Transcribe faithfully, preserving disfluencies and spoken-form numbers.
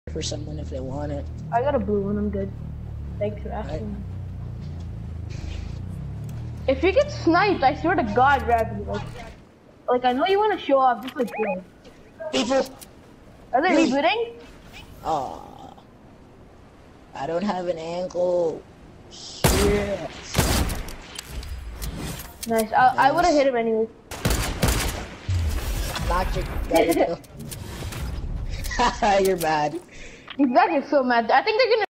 for someone if they want it. I got a blue one, I'm good. Thanks for asking. Right. If you get sniped, I swear to God, Ravi, like, like I know you want to show off, just like good. People, Are they rebooting? Aw, I don't have an ankle. Shit. Nice. I, I would have hit him anyway. Knocked your. There you go. You're bad. He's actually so mad. I think they're gonna.